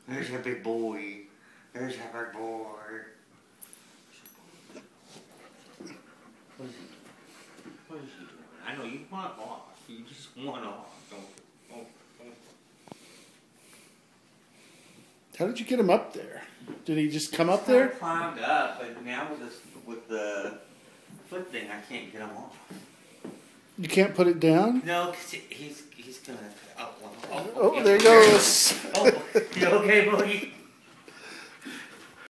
There's a big boy. There's a big boy. What is he doing? What is he doing? I know you want off. You just want off. Don't. How did you get him up there? Did he just come up I there? climbed up, but now with the foot thing, I can't get him off. You can't put it down? No, because he's gonna. Oh, Oh, there he goes. Oh, you okay, Boogie?